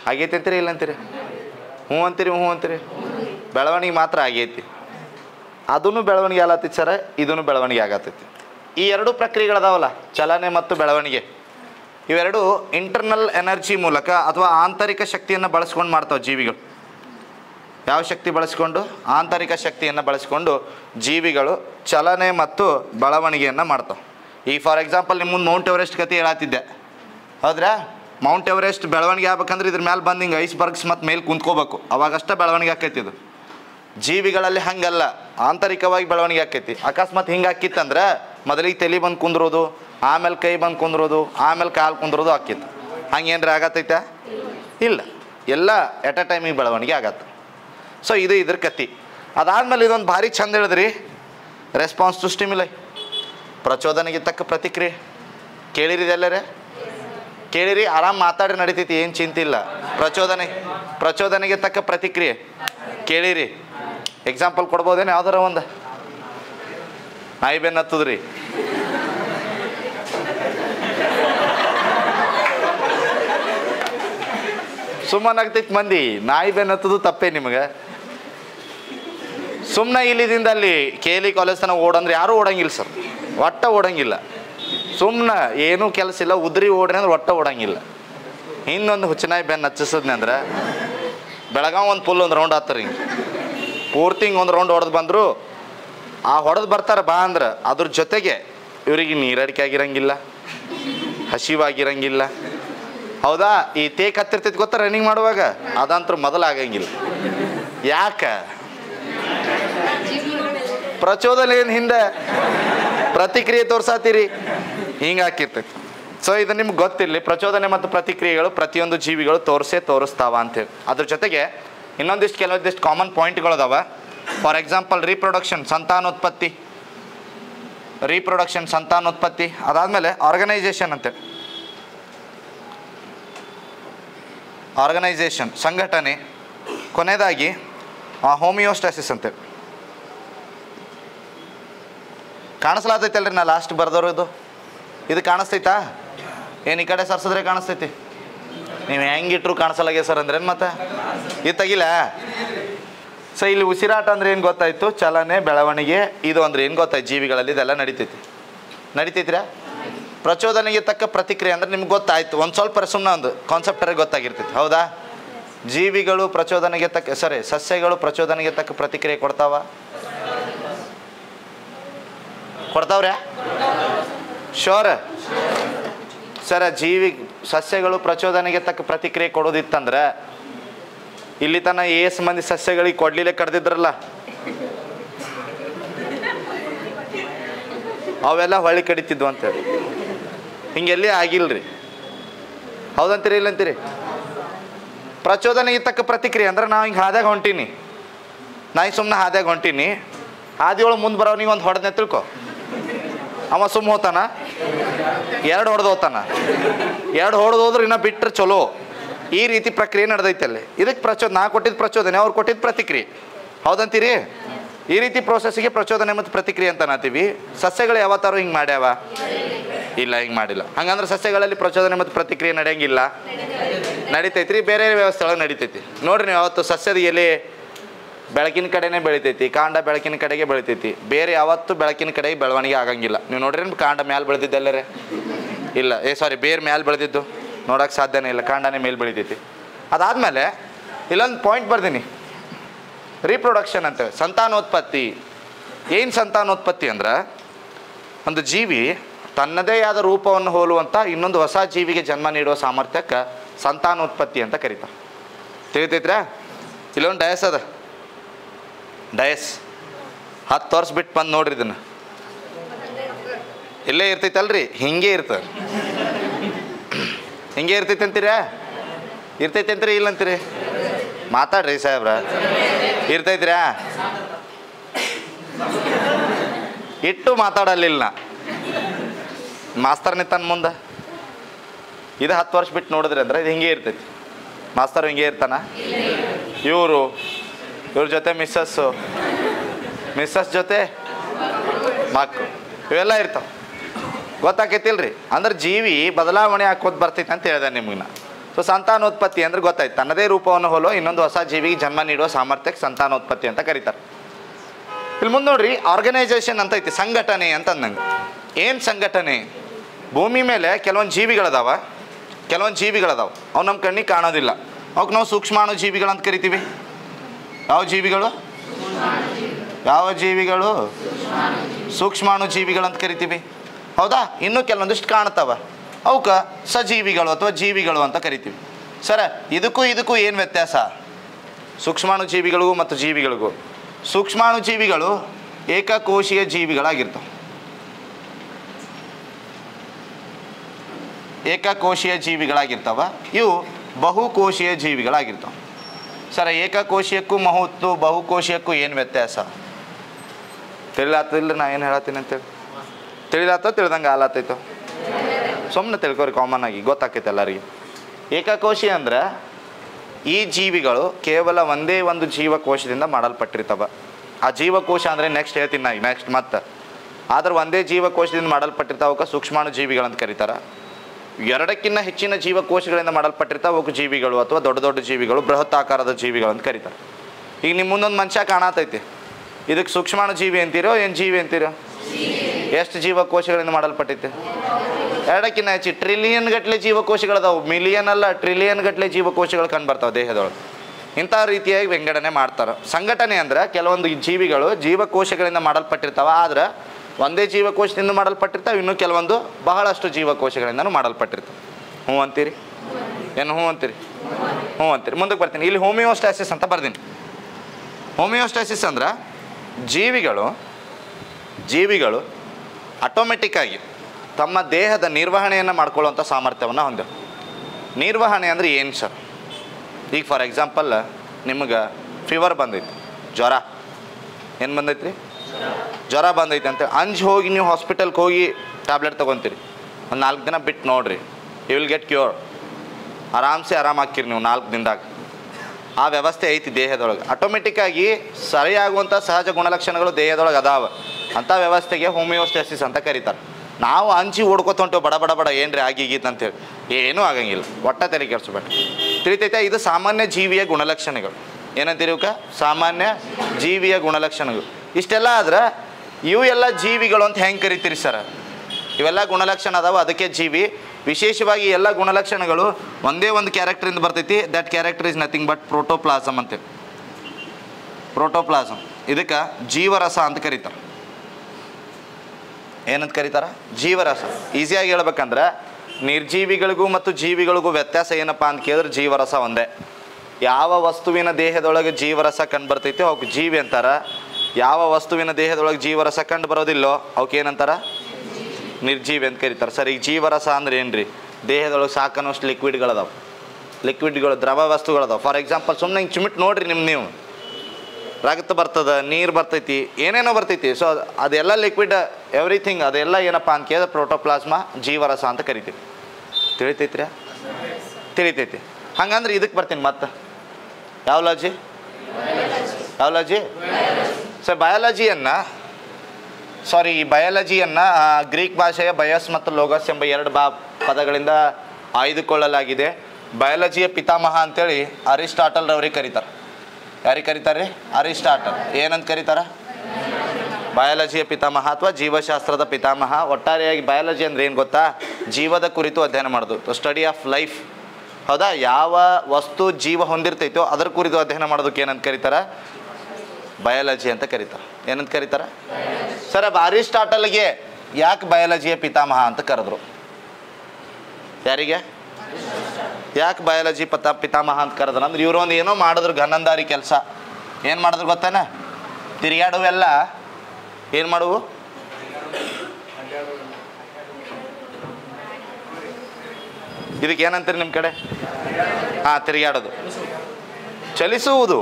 ಆಗೈತಿ ಅಂತೀರಿ ಇಲ್ಲ ಅಂತೀರಿ? ಹ್ಞೂ ಅಂತೀರಿ ಹ್ಞೂ ಅಂತೀರಿ. ಬೆಳವಣಿಗೆ ಮಾತ್ರ ಆಗೈತಿ. ಅದೂ ಬೆಳವಣಿಗೆ ಆಗತ್ತೈತಿ ಸರ, ಇದೂ ಬೆಳವಣಿಗೆ ಆಗತ್ತೈತಿ. ಈ ಎರಡು ಪ್ರಕ್ರಿಯೆಗಳದಾವಲ್ಲ, ಚಲನೆ ಮತ್ತು ಬೆಳವಣಿಗೆ, ಇವೆರಡು ಇಂಟರ್ನಲ್ ಎನರ್ಜಿ ಮೂಲಕ ಅಥವಾ ಆಂತರಿಕ ಶಕ್ತಿಯನ್ನು ಬಳಸ್ಕೊಂಡು ಮಾಡ್ತಾವೆ ಜೀವಿಗಳು. ಯಾವ ಶಕ್ತಿ ಬಳಸ್ಕೊಂಡು? ಆಂತರಿಕ ಶಕ್ತಿಯನ್ನು ಬಳಸ್ಕೊಂಡು ಜೀವಿಗಳು ಚಲನೆ ಮತ್ತು ಬೆಳವಣಿಗೆಯನ್ನು ಮಾಡ್ತಾವೆ. ಈಗ ಫಾರ್ ಎಕ್ಸಾಂಪಲ್ ನಿಮ್ಮ ಮುಂದೆ ಮೌಂಟ್ ಎವರೆಸ್ಟ್ ಕತೆ ಹೇಳತ್ತಿದ್ದೆ, ಹೌದ್ರಾ? ಮೌಂಟ್ ಎವರೆಸ್ಟ್ ಬೆಳವಣಿಗೆ ಆಗ್ಬೇಕಂದ್ರೆ ಇದ್ರ ಮೇಲೆ ಬಂದು ಹಿಂಗೆ ಐಸ್ಬರ್ಗ್ಸ್ ಮತ್ತು ಮೇಲೆ ಕುಂತ್ಕೋಬೇಕು, ಅವಾಗಷ್ಟೇ ಬೆಳವಣಿಗೆ ಆಕೈತಿ. ಇದು ಜೀವಿಗಳಲ್ಲಿ ಹಂಗಲ್ಲ, ಆಂತರಿಕವಾಗಿ ಬೆಳವಣಿಗೆ ಆಕೈತಿ. ಅಕಸ್ಮಾತ್ ಹಿಂಗೆ ಆಕಿತ್ತಂದ್ರೆ ಮೊದಲಿಗೆ ತಲೆ ಬಂದು ಕುಂದ್ರೋದು, ಆಮೇಲೆ ಕೈ ಬಂದು ಕುಂದ್ರೋದು, ಆಮೇಲೆ ಕಾಲು ಕುಂದ್ರೋದು ಆಕಿತ್ತು. ಹಂಗೆ ಏನ್ರಿ ಆಗತ್ತೈತೆ? ಇಲ್ಲ, ಎಲ್ಲ ಎಟ್ ಅ ಟೈಮಿಗೆ ಬೆಳವಣಿಗೆ ಆಗತ್ತೆ. ಸೊ ಇದು ಇದ್ರ ಕತಿ. ಅದಾದಮೇಲೆ ಇದೊಂದು ಭಾರಿ ಚಂದ ಹೇಳಿದ್ರಿ, ರೆಸ್ಪಾನ್ಸ್ ಟು ಸ್ಟಿಮ್ಯುಲೈ, ಪ್ರಚೋದನೆಗೆ ತಕ್ಕ ಪ್ರತಿಕ್ರಿಯೆ. ಕೇಳಿರಿ ಎಲ್ಲರೇ? ಕೇಳಿರಿ, ಆರಾಮ್ ಮಾತಾಡಿ ನಡೀತೈತಿ, ಏನು ಚಿಂತಿಲ್ಲ. ಪ್ರಚೋದನೆ ಪ್ರಚೋದನೆಗೆ ತಕ್ಕ ಪ್ರತಿಕ್ರಿಯೆ ಕೇಳಿರಿ. ಎಕ್ಸಾಂಪಲ್ ಕೊಡ್ಬೋದೇನು? ಯಾವ್ದಾರ ಒಂದು ನಾಯಿ ಬೆನ್ನು ಹತ್ತದ್ರಿ, ಸುಮ್ಮನೆ ಆಗ್ತೈತಿ ಮಂದಿ. ನಾಯಿ ಬೆನ್ನು ಹತ್ತದು ತಪ್ಪೇ ನಿಮಗೆ? ಸುಮ್ಮನೆ ಇಲ್ಲಿದಿಂದ ಅಲ್ಲಿ ಕೆ ಎಲ್ ಇ ಕಾಲೇಜ್ ತನಕ ಓಡಂದ್ರೆ ಯಾರೂ ಓಡಂಗಿಲ್ಲ ಸರ್, ಒಟ್ಟ ಓಡಂಗಿಲ್ಲ. ಸುಮ್ಮನೆ ಏನೂ ಕೆಲಸ ಇಲ್ಲ, ಉದ್ರಿ ಓಡ್ರಿ ಅಂದ್ರೆ ಒಟ್ಟ ಓಡಂಗಿಲ್ಲ. ಇನ್ನೊಂದು ಹುಚ್ಚನಾಯಿ ಬೆನ್ನು ಹಚ್ಚಿಸಿದ್ನಿ ಅಂದ್ರೆ ಬೆಳಗಾವ್ ಒಂದು ಫುಲ್ ಒಂದು ರೌಂಡ್ ಆಗ್ತಾರೆ, ಹಿಂಗೆ ಪೂರ್ತಿ ಹಿಂಗೆ ಒಂದು ರೌಂಡ್ ಹೊಡೆದು ಬಂದರು. ಆ ಹೊಡೆದು ಬರ್ತಾರೆ ಬಾ ಅಂದ್ರೆ ಅದ್ರ ಜೊತೆಗೆ ಇವರಿಗೆ ನೀರಡಿಕೆ ಆಗಿರಂಗಿಲ್ಲ, ಹಸಿವಾಗಿರಂಗಿಲ್ಲ. ಹೌದಾ? ಈ ತೇಕ್ ಹತ್ತಿರ್ತೈತಿ ಗೊತ್ತಾ ರನ್ನಿಂಗ್ ಮಾಡುವಾಗ, ಅದಂತೂ ಮೊದಲು ಆಗಂಗಿಲ್ಲ. ಯಾಕೆ? ಪ್ರಚೋದನೆ ಏನು ಹಿಂದೆ ಪ್ರತಿಕ್ರಿಯೆ ತೋರ್ಸಾತೀರಿ, ಹಿಂಗೆ ಹಾಕಿರ್ತೈತಿ. ಸೊ ಇದು ನಿಮ್ಗೆ ಗೊತ್ತಿರಲಿ, ಪ್ರಚೋದನೆ ಮತ್ತು ಪ್ರತಿಕ್ರಿಯೆಗಳು ಪ್ರತಿಯೊಂದು ಜೀವಿಗಳು ತೋರಿಸೇ ತೋರಿಸ್ತಾವ ಅಂತೇಳಿ. ಅದ್ರ ಜೊತೆಗೆ ಇನ್ನೊಂದಿಷ್ಟು ಕೆಲವೊಂದಿಷ್ಟು ಕಾಮನ್ ಪಾಯಿಂಟ್ಗಳದಾವ. ಫಾರ್ ಎಕ್ಸಾಂಪಲ್ ರೀಪ್ರೊಡಕ್ಷನ್, ಸಂತಾನೋತ್ಪತ್ತಿ. ರೀಪ್ರೊಡಕ್ಷನ್ ಸಂತಾನೋತ್ಪತ್ತಿ ಅದಾದಮೇಲೆ ಆರ್ಗನೈಸೇಷನ್ ಅಂತೇಳಿ, ಆರ್ಗನೈಸೇಷನ್ ಸಂಘಟನೆ. ಕೊನೆಯದಾಗಿ ಹೋಮಿಯೋಸ್ಟಾಸಿಸ್ ಅಂತೇಳಿ. ಕಾಣಿಸ್ಲಾತೈತಲ್ರಿ ನಾ ಲಾಸ್ಟ್ ಬರ್ದವರು, ಇದು ಇದು ಕಾಣಿಸ್ತೈತಾ? ಏನು ಈ ಕಡೆ ಸರ್ಸಿದ್ರೆ ಕಾಣಿಸ್ತೈತಿ? ನೀವು ಹೆಂಗಿಟ್ರು ಕಾಣಿಸಲಾಗ್ಯ ಸರ್ ಅಂದ್ರೇನು ಮತ್ತೆ? ಇದು ತೆಗಿಲ್ಲ. ಸೊ ಇಲ್ಲಿ ಉಸಿರಾಟ ಅಂದ್ರೆ ಏನು ಗೊತ್ತಾಯ್ತು? ಚಲನೆ ಬೆಳವಣಿಗೆ. ಇದು ಅಂದ್ರೆ ಏನು ಗೊತ್ತಾಯ್ತು? ಜೀವಿಗಳಲ್ಲಿ ಇದೆಲ್ಲ ನಡೀತೈತಿ. ನಡೀತೈತ್ರಾ? ಪ್ರಚೋದನೆಗೆ ತಕ್ಕ ಪ್ರತಿಕ್ರಿಯೆ ಅಂದ್ರೆ ನಿಮ್ಗೆ ಗೊತ್ತಾಯ್ತು. ಒಂದು ಸ್ವಲ್ಪ ಸುಮ್ಮನೆ ಒಂದು ಕಾನ್ಸೆಪ್ಟರೇ ಗೊತ್ತಾಗಿರ್ತೈತಿ, ಹೌದಾ? ಜೀವಿಗಳು ಪ್ರಚೋದನೆಗೆ ತಕ್ಕ ಸರಿ ಸಸ್ಯಗಳು ಪ್ರಚೋದನೆಗೆ ತಕ್ಕ ಪ್ರತಿಕ್ರಿಯೆ ಕೊಡ್ತಾವ? ಕೊಡ್ತಾವ್ರೆ? Sure sir. ಜೀವಿ ಸಸ್ಯಗಳು ಪ್ರಚೋದನೆಗೆ ತಕ್ಕ ಪ್ರತಿಕ್ರಿಯೆ ಕೊಡೋದಿತ್ತಂದ್ರೆ ಇಲ್ಲಿ ತನ ಏಸ್ ಮಂದಿ ಸಸ್ಯಗಳಿಗೆ ಕೊಡ್ಲಿಲ್ಲ ಕಡ್ದಿದ್ರಲ್ಲ, ಅವೆಲ್ಲ ಹೊಳ್ಳಿ ಕಡಿತಿದ್ವು ಅಂತೇಳಿ. ಹಿಂಗೆಲ್ಲಿ ಆಗಿಲ್ರಿ, ಹೌದಂತೀರಿ ಇಲ್ಲಂತೀರಿ? ಪ್ರಚೋದನೆಗೆ ತಕ್ಕ ಪ್ರತಿಕ್ರಿಯೆ ಅಂದ್ರೆ ನಾವು ಹಿಂಗೆ ಹಾದ್ಯಾಗ ಹೊಂಟೀನಿ, ನಾ ಹಿಂಗೆ ಸುಮ್ಮನೆ ಹಾದ್ಯಾಗ ಹೊಂಟೀನಿ, ಹಾದಿಯೊಳಗೆ ಮುಂದೆ ಬರೋ ನೀವು ಒಂದು ಹೊಡೆದ್ನೆ ತಿಳ್ಕೊ, ಅವ ಸುಮ್ಮ ಹೋತಾನ? ಎರಡು ಹೊಡೆದು ಹೋತಾನ. ಎರಡು ಹೊಡೆದು ಹೋದ್ರೆ ಇನ್ನೂ ಬಿಟ್ಟರೆ ಚಲೋ. ಈ ರೀತಿ ಪ್ರಕ್ರಿಯೆ ನಡೆದೈತಲ್ಲಿ. ಇದಕ್ಕೆ ಪ್ರಚೋದ ನಾ ಕೊಟ್ಟಿದ್ದು ಪ್ರಚೋದನೆ, ಅವ್ರು ಕೊಟ್ಟಿದ್ದು ಪ್ರತಿಕ್ರಿಯೆ, ಹೌದಂತೀರಿ? ಈ ರೀತಿ ಪ್ರೋಸೆಸ್ಸಿಗೆ ಪ್ರಚೋದನೆ ಮತ್ತು ಪ್ರತಿಕ್ರಿಯೆ ಅಂತ ನಾತೀವಿ. ಸಸ್ಯಗಳು ಯಾವತ್ತಾರು ಹಿಂಗೆ ಮಾಡ್ಯಾವ? ಇಲ್ಲ, ಹಿಂಗೆ ಮಾಡಿಲ್ಲ. ಹಂಗಂದ್ರೆ ಸಸ್ಯಗಳಲ್ಲಿ ಪ್ರಚೋದನೆ ಮತ್ತು ಪ್ರತಿಕ್ರಿಯೆ ನಡೆಯಂಗಿಲ್ಲ? ನಡಿತೈತ್ರಿ, ಬೇರೆ ವ್ಯವಸ್ಥೆ ಒಳಗೆ ನಡಿತೈತಿ. ನೋಡ್ರಿ ನೀವು ಯಾವತ್ತು ಸಸ್ಯದ ಎಲೆ ಬೆಳಕಿನ ಕಡೆನೇ ಬೆಳಿತೈತಿ, ಕಾಂಡ ಬೆಳಕಿನ ಕಡೆಗೆ ಬೆಳಿತೈತಿ. ಬೇರೆ ಯಾವತ್ತು ಬೆಳಕಿನ ಕಡೆಗೆ ಬೆಳವಣಿಗೆ ಆಗಂಗಿಲ್ಲ. ನೀವು ನೋಡ್ರಿ ಕಾಂಡ ಮ್ಯಾಲೆ ಬೆಳೆದಿದ್ದೆಲ್ಲರೇ? ಇಲ್ಲ, ಏ ಸಾರಿ ಬೇರೆ ಮ್ಯಾಲೆ ಬೆಳೆದಿದ್ದು ನೋಡೋಕೆ ಸಾಧ್ಯನೇ ಇಲ್ಲ, ಕಾಂಡನೇ ಮೇಲೆ ಬೆಳಿತೈತಿ. ಅದಾದಮೇಲೆ ಇಲ್ಲೊಂದು ಪಾಯಿಂಟ್ ಬರ್ತೀನಿ, ರೀಪ್ರೊಡಕ್ಷನ್ ಅಂತೇಳಿ, ಸಂತಾನೋತ್ಪತ್ತಿ. ಏನು ಸಂತಾನೋತ್ಪತ್ತಿ ಅಂದ್ರೆ ಒಂದು ಜೀವಿ ತನ್ನದೇ ಆದ ರೂಪವನ್ನು ಹೋಲುವಂಥ ಇನ್ನೊಂದು ಹೊಸ ಜೀವಿಗೆ ಜನ್ಮ ನೀಡುವ ಸಾಮರ್ಥ್ಯಕ್ಕೆ ಸಂತಾನೋತ್ಪತ್ತಿ ಅಂತ ಕರೀತಾರೆ. ತಿಳಿತೈತ್ರಾ? ಇಲ್ಲೊಂದು ಡಯಸ್ ಅದ, ಡಯಸ್. ಹತ್ತು ವರ್ಷ ಬಿಟ್ಟು ಬಂದು ನೋಡ್ರಿ ಇದನ್ನು, ಇಲ್ಲೇ ಇರ್ತೈತಲ್ರಿ, ಹಿಂಗೆ ಇರ್ತದೆ. ಹಿಂಗೆ ಇರ್ತೈತೆ ಅಂತೀರಾ? ಇರ್ತೈತೆ ಅಂತೀರಿ ಇಲ್ಲ ಅಂತೀರಿ? ಮಾತಾಡ್ರಿ ಸಾಹೇಬ್ರ. ಇರ್ತೈತ್ರ್ಯಾ? ಇಟ್ಟು ಮಾತಾಡಲಿಲ್ಲ ಮಾಸ್ತರ್ನಿ ತನ್ನ ಮುಂದೆ. ಇದು ಹತ್ತು ವರ್ಷ ಬಿಟ್ಟು ನೋಡಿದ್ರಿ ಅಂದ್ರೆ ಇದು ಹಿಂಗೆ ಇರ್ತೈತಿ. ಮಾಸ್ತರ್ ಹಿಂಗೆ ಇರ್ತಾನ? ಇವರು ಇವ್ರ ಜೊತೆ ಮಿಸ್ಸಸ್ಸು, ಮಿಸ್ಸಸ್ ಜೊತೆ ಮಕ್ಕಳು, ಇವೆಲ್ಲ ಇರ್ತಾವೆ. ಗೊತ್ತಾಕೈತಿಲ್ರಿ? ಅಂದ್ರೆ ಜೀವಿ ಬದಲಾವಣೆ ಹಾಕೋದು ಬರ್ತೈತೆ ಅಂತ ಹೇಳ್ದೆ ನಿಮ್ಗೆ. ಸೊ ಸಂತಾನೋತ್ಪತ್ತಿ ಅಂದರೆ ಗೊತ್ತಾಯ್ತು, ತನ್ನದೇ ರೂಪವನ್ನು ಹೋಲೋ ಇನ್ನೊಂದು ಹೊಸ ಜೀವಿಗೆ ಜನ್ಮ ನೀಡುವ ಸಾಮರ್ಥ್ಯಕ್ಕೆ ಸಂತಾನೋತ್ಪತ್ತಿ ಅಂತ ಕರೀತಾರೆ. ಇಲ್ಲಿ ಮುಂದೆ ನೋಡ್ರಿ, ಆರ್ಗನೈಸೇಷನ್ ಅಂತ ಐತಿ, ಸಂಘಟನೆ ಅಂತ ಅಂದಂಗೆ. ಏನು ಸಂಘಟನೆ? ಭೂಮಿ ಮೇಲೆ ಕೆಲವೊಂದು ಜೀವಿಗಳದಾವ, ಕೆಲವೊಂದು ಜೀವಿಗಳದಾವ, ಅವು ನಮ್ಮ ಕಣ್ಣಿಗೆ ಕಾಣೋದಿಲ್ಲ. ಅವಕ್ಕೆ ನಾವು ಸೂಕ್ಷ್ಮಾಣು ಜೀವಿಗಳಂತ ಕರಿತೀವಿ. ಯಾವ ಜೀವಿಗಳು? ಯಾವ ಜೀವಿಗಳು? ಸೂಕ್ಷ್ಮಾಣು ಜೀವಿಗಳಂತ ಕರಿತೀವಿ, ಹೌದಾ? ಇನ್ನೂ ಕೆಲವೊಂದಿಷ್ಟು ಕಾಣ್ತಾವ, ಅವಕ್ಕೆ ಸಜೀವಿಗಳು ಅಥವಾ ಜೀವಿಗಳು ಅಂತ ಕರಿತೀವಿ. ಸರ, ಇದಕ್ಕೂ ಇದಕ್ಕೂ ಏನು ವ್ಯತ್ಯಾಸ? ಸೂಕ್ಷ್ಮಾಣು ಜೀವಿಗಳಿಗೂ ಮತ್ತು ಜೀವಿಗಳಿಗೂ. ಸೂಕ್ಷ್ಮಾಣು ಜೀವಿಗಳು ಏಕಕೋಶೀಯ ಜೀವಿಗಳಾಗಿರ್ತವೆ. ಏಕಕೋಶೀಯ ಜೀವಿಗಳಾಗಿರ್ತಾವ. ಇವು ಬಹುಕೋಶೀಯ ಜೀವಿಗಳಾಗಿರ್ತಾವೆ. ಸರ, ಏಕಕೋಶೀಯಕ್ಕೂ ಮತ್ತು ಬಹುಕೋಶೀಯಕ್ಕೂ ಏನು ವ್ಯತ್ಯಾಸ? ತಿಳಿಲಾತಿಲ್ಲ ನಾ ಏನು ಹೇಳತ್ತೀನಿ ಅಂತೇಳಿ? ತಿಳಿಲಾತ ತಿಳಿದಂಗೆ ಆಲಾತೈತೋ? ಸುಮ್ಮನೆ ತಿಳ್ಕೊರಿ, ಕಾಮನ್ ಆಗಿ ಗೊತ್ತಾಕೈತೆ ಎಲ್ಲರಿಗೆ. ಏಕಕೋಶಿ ಅಂದ್ರೆ ಈ ಜೀವಿಗಳು ಕೇವಲ ಒಂದೇ ಒಂದು ಜೀವಕೋಶದಿಂದ ಮಾಡಲ್ಪಟ್ಟಿರ್ತವ. ಆ ಜೀವಕೋಶ ಅಂದರೆ ನೆಕ್ಸ್ಟ್ ಹೇಳ್ತೀನಿ ನಾ, ನೆಕ್ಸ್ಟ್ ಮತ್ತೆ. ಆದ್ರೆ ಒಂದೇ ಜೀವಕೋಶದಿಂದ ಮಾಡಲ್ಪಟ್ಟಿರ್ತಾವಕ್ಕೆ ಸೂಕ್ಷ್ಮಾಣು ಜೀವಿಗಳಂತ ಕರೀತಾರೆ. ಎರಡಕ್ಕಿಂತ ಹೆಚ್ಚಿನ ಜೀವಕೋಶಗಳಿಂದ ಮಾಡಲ್ಪಟ್ಟಿರ್ತಾವೆ ಅವಕ್ಕೆ ಜೀವಿಗಳು ಅಥವಾ ದೊಡ್ಡ ದೊಡ್ಡ ಜೀವಿಗಳು, ಬೃಹತ್ ಆಕಾರದ ಜೀವಿಗಳು ಅಂತ ಕರೀತಾರೆ. ಈಗ ನಿಮ್ಮ ಮುಂದೊಂದು ಮನುಷ್ಯ ಕಾಣತೈತಿ, ಇದಕ್ಕೆ ಸೂಕ್ಷ್ಮಾಣು ಜೀವಿ ಅಂತೀರೋ ಏನು ಜೀವಿ ಅಂತೀರೋ? ಎಷ್ಟು ಜೀವಕೋಶಗಳಿಂದ ಮಾಡಲ್ಪಟ್ಟೈತೆ? ಎರಡಕ್ಕಿಂತ ಹೆಚ್ಚು ಟ್ರಿಲಿಯನ್ ಗಟ್ಟಲೆ ಜೀವಕೋಶಗಳದಾವು. ಮಿಲಿಯನ್ ಅಲ್ಲ, ಟ್ರಿಲಿಯನ್ ಗಟ್ಟಲೆ ಜೀವಕೋಶಗಳು ಕಂಡು ಬರ್ತಾವೆ ದೇಹದೊಳಗೆ. ಇಂಥ ರೀತಿಯಾಗಿ ವಿಂಗಡಣೆ ಮಾಡ್ತಾರೆ. ಸಂಘಟನೆ ಅಂದ್ರೆ ಕೆಲವೊಂದು ಜೀವಿಗಳು ಜೀವಕೋಶಗಳಿಂದ ಮಾಡಲ್ಪಟ್ಟಿರ್ತಾವೆ, ಆದ್ರೆ ಒಂದೇ ಜೀವಕೋಶದಿಂದ ಮಾಡಲ್ಪಟ್ಟಿರ್ತಾವೆ, ಇನ್ನೂ ಕೆಲವೊಂದು ಬಹಳಷ್ಟು ಜೀವಕೋಶಗಳಿಂದನೂ ಮಾಡಲ್ಪಟ್ಟಿರ್ತಾವೆ. ಹ್ಞೂ ಅಂತೀರಿ? ಏನು ಹ್ಞೂ ಅಂತೀರಿ? ಹ್ಞೂ ಅಂತೀರಿ. ಮುಂದಕ್ಕೆ ಬರ್ತೀನಿ. ಇಲ್ಲಿ ಹೋಮಿಯೋಸ್ಟಾಸಿಸ್ ಅಂತ ಬರ್ತೀನಿ. ಹೋಮಿಯೋಸ್ಟಾಸಿಸ್ ಅಂದ್ರೆ ಜೀವಿಗಳು ಜೀವಿಗಳು ಆಟೋಮೆಟಿಕ್ಕಾಗಿ ತಮ್ಮ ದೇಹದ ನಿರ್ವಹಣೆಯನ್ನು ಮಾಡ್ಕೊಳ್ಳುವಂಥ ಸಾಮರ್ಥ್ಯವನ್ನು ಹೊಂದಿವೆ. ನಿರ್ವಹಣೆ ಅಂದರೆ ಏನು ಸರ್? ಈಗ ಫಾರ್ ಎಕ್ಸಾಂಪಲ್ ನಿಮಗೆ ಫೀವರ್ ಬಂದೈತಿ, ಜ್ವರ ಏನು ಬಂದೈತಿ ರೀ? ಜ್ವರ ಬಂದೈತೆ ಅಂತ ಅಂಜು ಹೋಗಿ ನೀವು ಹಾಸ್ಪಿಟಲ್ಗೆ ಹೋಗಿ ಟ್ಯಾಬ್ಲೆಟ್ ತೊಗೊತೀರಿ. ಒಂದು ನಾಲ್ಕು ದಿನ ಬಿಟ್ಟು ನೋಡಿರಿ, ಯು ವಿಲ್ ಗೆಟ್ ಕ್ಯೂರ್. ಆರಾಮ್ಸೆ ಆರಾಮಾಕಿರಿ ನೀವು ನಾಲ್ಕು ದಿನದಾಗ. ಆ ವ್ಯವಸ್ಥೆ ಐತಿ ದೇಹದೊಳಗೆ. ಆಟೋಮೆಟಿಕ್ಕಾಗಿ ಸರಿಯಾಗುವಂಥ ಸಹಜ ಗುಣಲಕ್ಷಣಗಳು ದೇಹದೊಳಗೆ ಅದಾವ. ಅಂಥ ವ್ಯವಸ್ಥೆಗೆ ಹೋಮಿಯೋಸ್ಟಾಸಿಸ್ ಅಂತ ಕರೀತಾರೆ. ನಾವು ಅಂಜಿ ಓಡ್ಕೊತ ಹೊಂಟೇವೆ ಬಡ ಬಡ ಬಡ ಏನ್ರಿ ಆಗೀಗೀತು ಅಂತೇಳಿ. ಏನೂ ಆಗಂಗಿಲ್ಲ, ಒಟ್ಟ ತಲೆ ಕೆಡಿಸ್ಬೇಡ. ತಿಳಿತೈತೆ? ಇದು ಸಾಮಾನ್ಯ ಜೀವಿಯ ಗುಣಲಕ್ಷಣಗಳು. ಏನಂತೀರಿ ಇವಕ್ಕೆ? ಸಾಮಾನ್ಯ ಜೀವಿಯ ಗುಣಲಕ್ಷಣಗಳು. ಇಷ್ಟೆಲ್ಲ ಆದ್ರೆ ಇವು ಎಲ್ಲ ಜೀವಿಗಳು ಅಂತ ಹೆಂಗೆ ಕರಿತೀರಿ ಸರ್? ಇವೆಲ್ಲ ಗುಣಲಕ್ಷಣ ಅದಾವ, ಅದಕ್ಕೆ ಜೀವಿ. ವಿಶೇಷವಾಗಿ ಎಲ್ಲ ಗುಣಲಕ್ಷಣಗಳು ಒಂದೇ ಒಂದು ಕ್ಯಾರೆಕ್ಟರಿಂದ ಬರ್ತೈತಿ. That character is nothing but protoplasm ಅಂತೇಳಿ. ಪ್ರೋಟೋಪ್ಲಾಸಮ್ ಇದಕ್ಕೆ ಜೀವರಸ ಅಂತ ಕರೀತಾರೆ. ಏನಂತ ಕರೀತಾರೆ? ಜೀವರಸ. ಈಸಿಯಾಗಿ ಹೇಳ್ಬೇಕಂದ್ರೆ ನಿರ್ಜೀವಿಗಳಿಗೂ ಮತ್ತು ಜೀವಿಗಳಿಗೂ ವ್ಯತ್ಯಾಸ ಏನಪ್ಪ ಅಂತ ಕೇಳಿದ್ರೆ ಜೀವರಸ ಒಂದೇ. ಯಾವ ವಸ್ತುವಿನ ದೇಹದೊಳಗೆ ಜೀವರಸ ಕಂಡು ಬರ್ತೈತೆ ಅವಕ್ಕೆ ಜೀವಿ ಅಂತಾರೆ. ಯಾವ ವಸ್ತುವಿನ ದೇಹದೊಳಗೆ ಜೀವರಸ ಕಂಡು ಬರೋದಿಲ್ಲೋ ಅವಕ್ಕೆ ಏನಂತಾರ? ನಿರ್ಜೀವಿ ಅಂತ ಕರೀತಾರೆ. ಸರ್, ಈಗ ಜೀವರಸ ಅಂದ್ರೆ ಏನು ರೀ? ದೇಹದೊಳಗೆ ಸಾಕನ್ನೋಷ್ಟು ಲಿಕ್ವಿಡ್ಗಳದಾವೆ, ಲಿಕ್ವಿಡ್ಗಳು ದ್ರವ ವಸ್ತುಗಳದಾವೆ. ಫಾರ್ ಎಕ್ಸಾಂಪಲ್ ಸುಮ್ಮನೆ ಹಿಂಗೆ ಚಿಮಿಟ್ ನೋಡಿರಿ ನಿಮ್ಮ ನೀವು, ರಕ್ತ ಬರ್ತದೆ, ನೀರು ಬರ್ತೈತಿ, ಏನೇನೋ ಬರ್ತೈತಿ. ಸೊ ಅದೆಲ್ಲ ಲಿಕ್ವಿಡ್ ಎವ್ರಿಥಿಂಗ್, ಅದೆಲ್ಲ ಏನಪ್ಪ ಅಂತ ಕೇಳಿದ್ರೆ ಪ್ರೋಟೋಪ್ಲಾಸ್ಮಾ ಜೀವರಸ ಅಂತ ಕರಿತೀವಿ. ತಿಳಿತೈತಿ ರೀ? ತಿಳಿತೈತಿ. ಹಂಗಂದ್ರೆ ಇದಕ್ಕೆ ಬರ್ತೀನಿ ಮತ್ತೆ. ಯಾವ ಲಾಜಿ? ಯಾವ ಲಾಜಿ? ಸರ್, ಬಯಾಲಜಿಯನ್ನು ಸಾರಿ ಈ ಬಯಾಲಜಿಯನ್ನು ಗ್ರೀಕ್ ಭಾಷೆಯ ಬಯಸ್ ಮತ್ತು ಲೋಗಸ್ ಎಂಬ ಎರಡು ಬಾ ಪದಗಳಿಂದ ಆಯ್ದುಕೊಳ್ಳಲಾಗಿದೆ. ಬಯಾಲಜಿಯ ಪಿತಾಮಹ ಅಂತೇಳಿ ಅರಿಸ್ಟಾಟಲ್ ರವ್ರಿಗೆ ಕರೀತಾರೆ. ಯಾರಿಗೆ ಕರೀತಾರೆ ರೀ? ಅರಿಸ್ಟಾಟಲ್. ಏನಂತ ಕರೀತಾರೆ? ಬಯಾಲಜಿಯ ಪಿತಾಮಹ ಅಥವಾ ಜೀವಶಾಸ್ತ್ರದ ಪಿತಾಮಹ. ಒಟ್ಟಾರೆಯಾಗಿ ಬಯಾಲಜಿ ಅಂದರೆ ಏನು ಗೊತ್ತಾ? ಜೀವದ ಕುರಿತು ಅಧ್ಯಯನ ಮಾಡೋದು, ಸ್ಟಡಿ ಆಫ್ ಲೈಫ್. ಹೌದಾ? ಯಾವ ವಸ್ತು ಜೀವ ಹೊಂದಿರ್ತೈತೋ ಅದರ ಕುರಿತು ಅಧ್ಯಯನ ಮಾಡೋದಕ್ಕೆ ಏನಂತ ಕರೀತಾರೆ? ಬಯಾಲಜಿ ಅಂತ ಕರೀತಾರೆ. ಏನಂತ ಕರೀತಾರೆ ಸರ್? ಅರಿಸ್ಟಾಟಲ್ಗೆ ಯಾಕೆ ಬಯಾಲಜಿಯ ಪಿತಾಮಹ ಅಂತ ಕರೆದ್ರು? ಯಾರಿಗೆ? ಯಾಕೆ ಬಯಾಲಜಿ ಪತ ಪಿತಾಮಹ ಅಂತ ಕರೆದ್ರು ಅಂದ್ರೆ ಇವರು ಒಂದು ಏನೋ ಮಾಡಿದ್ರು ಘನಂದಾರಿ ಕೆಲಸ. ಏನು ಮಾಡಿದ್ರು ಗೊತ್ತಾನ? ತಿರುಗಾಡುವೆಲ್ಲ ಏನು ಮಾಡುವು? ಇದಕ್ಕೆ ಏನಂತೀರಿ ನಿಮ್ಮ ಕಡೆ? ಹಾಂ, ತಿರುಗಾಡೋದು, ಚಲಿಸುವುದು.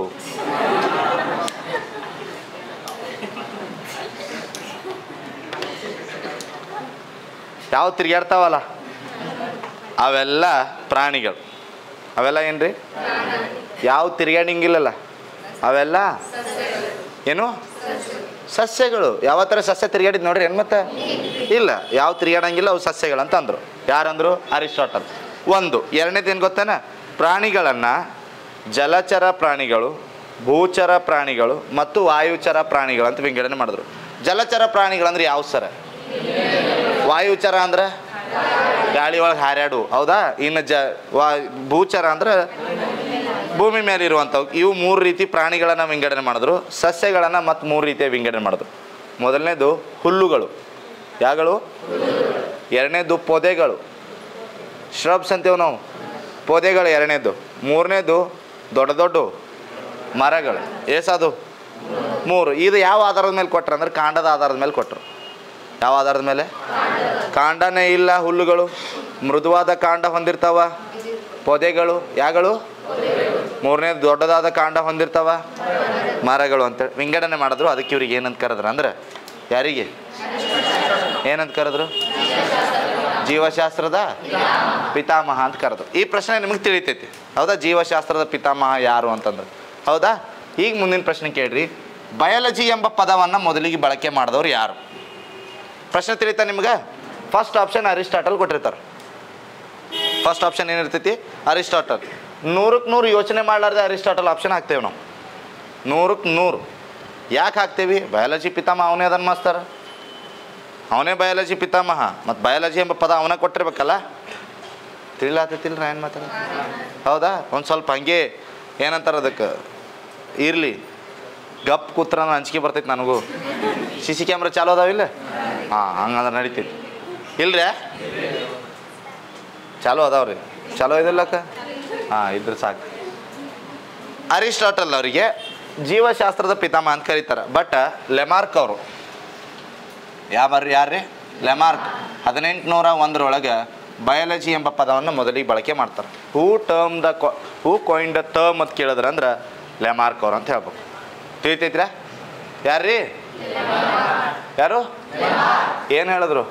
ಯಾವ ತಿರುಗಾಡ್ತಾವಲ್ಲ ಅವೆಲ್ಲ ಪ್ರಾಣಿಗಳು. ಅವೆಲ್ಲ ಏನ್ರಿ? ಯಾವ ತಿರುಗಾಡಂಗಿಲ್ಲಲ್ಲ ಅವೆಲ್ಲ ಏನು? ಸಸ್ಯಗಳು. ಯಾವ ಥರ ಸಸ್ಯ ತಿರುಗಾಡಿದ್ ನೋಡ್ರಿ ಏನು ಮತ್ತೆ? ಇಲ್ಲ, ಯಾವ ತಿರುಗಾಡಂಗಿಲ್ಲ ಅವು ಸಸ್ಯಗಳು ಅಂತ ಅಂದರು. ಯಾರಂದ್ರು? ಅರಿಸ್ಟಾಟಲ್. ಒಂದು. ಎರಡನೇದು ಏನು ಗೊತ್ತೇನ, ಪ್ರಾಣಿಗಳನ್ನು ಜಲಚರ ಪ್ರಾಣಿಗಳು, ಭೂಚರ ಪ್ರಾಣಿಗಳು ಮತ್ತು ವಾಯುಚರ ಪ್ರಾಣಿಗಳು ಅಂತ ವಿಂಗಡಣೆ ಮಾಡಿದ್ರು. ಜಲಚರ ಪ್ರಾಣಿಗಳಂದ್ರೆ ಯಾವ ಸರ? ವಾಯುಚರ ಅಂದ್ರೆ ಗಾಳಿ ಒಳಗೆ ಹಾರ್ಯಾಡು, ಹೌದಾ? ಇನ್ನು ಜ ವಾ ಭೂಚರ ಅಂದ್ರೆ ಭೂಮಿ ಮೇಲೆ ಇರುವಂಥವು. ಇವು ಮೂರು ರೀತಿ ಪ್ರಾಣಿಗಳನ್ನು ವಿಂಗಡಣೆ ಮಾಡಿದ್ರು. ಸಸ್ಯಗಳನ್ನು ಮತ್ತು ಮೂರು ರೀತಿಯ ವಿಂಗಡಣೆ ಮಾಡಿದ್ರು. ಮೊದಲನೇದು ಹುಲ್ಲುಗಳು, ಯಾಗಳು? ಎರಡನೇದು ಪೊದೆಗಳು, ಶ್ರಬ್ಸ್ ಅಂತೀವಿ ನಾವು, ಪೊದೆಗಳು ಎರಡನೇದು. ಮೂರನೇದು ದೊಡ್ಡ ದೊಡ್ಡ ಮರಗಳು. ಏಸದು? ಮೂರು. ಇದು ಯಾವ ಆಧಾರದ ಮೇಲೆ ಕೊಟ್ಟರು ಅಂದ್ರೆ ಕಾಂಡದ ಆಧಾರದ ಮೇಲೆ ಕೊಟ್ಟರು. ಯಾವ ಆಧಾರದ ಮೇಲೆ? ಕಾಂಡನೇ ಇಲ್ಲ ಹುಲ್ಲುಗಳು, ಮೃದುವಾದ ಕಾಂಡ ಹೊಂದಿರ್ತಾವ ಪೊದೆಗಳು, ಯಾಗಳು? ಮೂರನೇದು ದೊಡ್ಡದಾದ ಕಾಂಡ ಹೊಂದಿರ್ತಾವ ಮರಗಳು ಅಂತೇಳಿ ವಿಂಗಡಣೆ ಮಾಡಿದ್ರು. ಅದಕ್ಕೆ ಇವ್ರಿಗೆ ಏನಂತ ಕರೆದ್ರು ಅಂದ್ರೆ, ಯಾರಿಗೆ ಏನಂತ ಕರೆದ್ರು? ಜೀವಶಾಸ್ತ್ರದ ಪಿತಾಮಹ ಅಂತ ಕರೆದ್ರು. ಈ ಪ್ರಶ್ನೆ ನಿಮಗೆ ತಿಳಿತೈತಿ, ಹೌದಾ? ಜೀವಶಾಸ್ತ್ರದ ಪಿತಾಮಹ ಯಾರು ಅಂತಂದ್ರೆ, ಹೌದಾ? ಈಗ ಮುಂದಿನ ಪ್ರಶ್ನೆ ಕೇಳ್ರಿ. ಬಯಾಲಜಿ ಎಂಬ ಪದವನ್ನು ಮೊದಲಿಗೆ ಬಳಕೆ ಮಾಡಿದವರು ಯಾರು? ಪ್ರಶ್ನೆ ತಿಳಿತಾ ನಿಮ್ಗೆ? ಫಸ್ಟ್ ಆಪ್ಷನ್ ಅರಿಸ್ಟಾಟಲ್ ಕೊಟ್ಟಿರ್ತಾರೆ. ಫಸ್ಟ್ ಆಪ್ಷನ್ ಏನಿರ್ತೈತಿ? ಅರಿಸ್ಟಾಟಲ್. ನೂರಕ್ಕೆ ನೂರು ಯೋಚನೆ ಮಾಡಲಾರ್ದೆ ಅರಿಸ್ಟಾಟಲ್ ಆಪ್ಷನ್ ಹಾಕ್ತೇವೆ ನಾವು. ನೂರಕ್ಕೆ ನೂರು ಯಾಕೆ ಹಾಕ್ತೇವೆ? ಬಯಾಲಜಿ ಪಿತಾಮಹ ಅವನೇ ಅದನ್ನು ಮಾಸ್ತರ, ಅವನೇ ಬಯಾಲಜಿ ಪಿತಾಮಹ. ಮತ್ತು ಬಯಾಲಜಿ ಎಂಬ ಪದ ಅವನೇ ಕೊಟ್ಟಿರ್ಬೇಕಲ್ಲ. ತಿಳಿಲಾತೈತಿಲ್ರ ಏನು ಮಾತಾಡ? ಹೌದಾ? ಒಂದು ಸ್ವಲ್ಪ ಹಂಗೆ ಏನಂತಾರೆ ಅದಕ್ಕೆ, ಇರಲಿ ಗಪ್ ಕೂತ್ರ ಅಂಜಿಕೆ ಬರ್ತೈತೆ ನನಗೂ. ಸಿ ಸಿ ಕ್ಯಾಮ್ರಾ ಚಾಲು ಅದಾವಿಲ್ಲ? ಹಾಂ, ಹಂಗಂದ್ರೆ ನಡೀತೈತಿ. ಇಲ್ರಿ ಚಾಲು ಅದಾವ್ರಿ? ಚಾಲು ಇದಿಲ್ಲಕ್ಕ? ಹಾಂ, ಇದ್ರೆ ಸಾಕು. ಅರಿಸ್ಟಾಟಲ್ ಅವರಿಗೆ ಜೀವಶಾಸ್ತ್ರದ ಪಿತಾಮಹ ಅಂತ ಕರೀತಾರೆ. ಬಟ್ ಲೆಮಾರ್ಕ್ ಅವರು, ಯಾವ ಯಾರ್ರಿ? ಲೆಮಾರ್ಕ್ ಹದಿನೆಂಟುನೂರ ಒಂದರೊಳಗೆ ಬಯಾಲಜಿ ಎಂಬ ಪದವನ್ನು ಮೊದಲಿಗೆ ಬಳಕೆ ಮಾಡ್ತಾರೆ. ಹೂ ಟರ್ಮ್ ದ ಕೊ ಹೂ ಕಾಯಿನ್ ದ ಟರ್ಮ್ ಅಂತ ಕೇಳಿದ್ರೆ ಅಂದ್ರೆ ಲೆಮಾರ್ಕ್ ಅವ್ರು ಅಂತ ಹೇಳ್ಬೇಕು. ತಿಳಿತೈತ್ರ? ಯಾರ್ರೀ? ಯಾರು? ಏನು ಹೇಳಿದ್ರು?